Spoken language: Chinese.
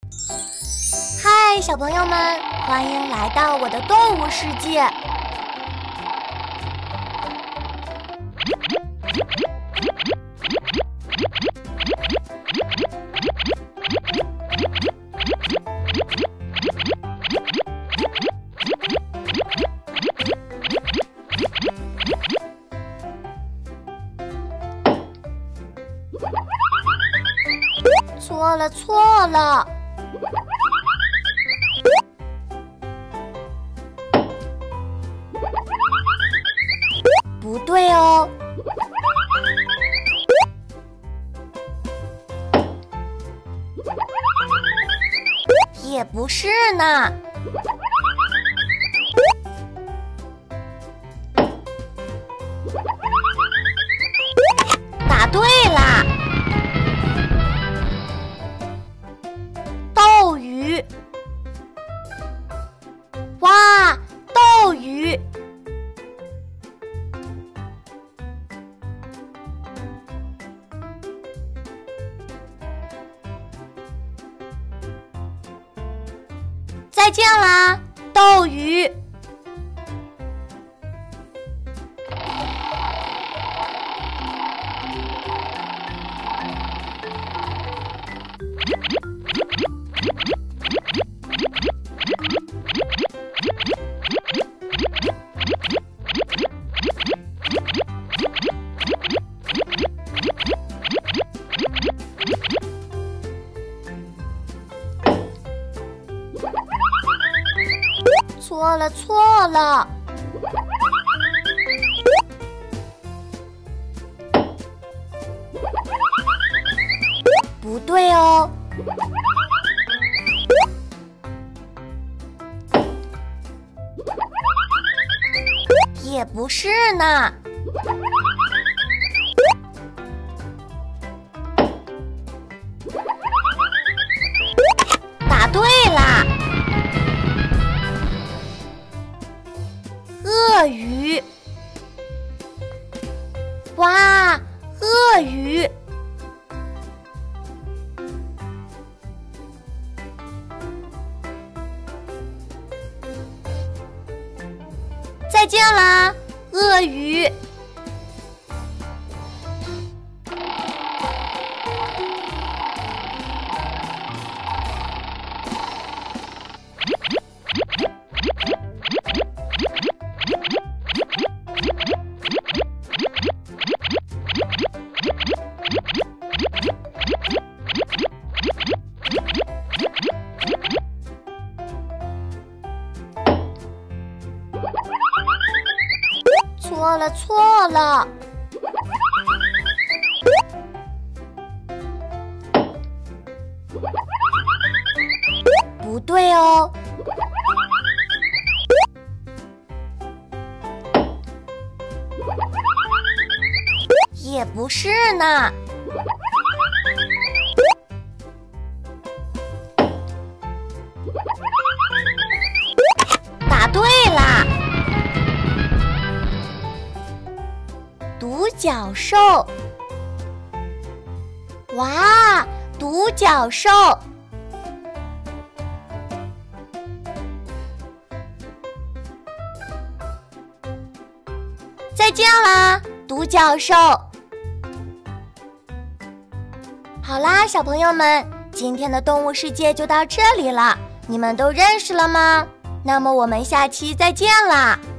嗨，小朋友们，欢迎来到我的动物世界。错了，不对哦，也不是呢，答对啦。斗鱼，哇，斗鱼！再见啦，斗鱼！错了，不对哦，也不是呢，答对啦。鳄鱼，哇，鳄鱼！再见啦，鳄鱼！错了，不对哦，也不是呢，答对啦。独角兽，哇，独角兽！再见啦，独角兽！好啦，小朋友们，今天的动物世界就到这里了，你们都认识了吗？那么我们下期再见啦！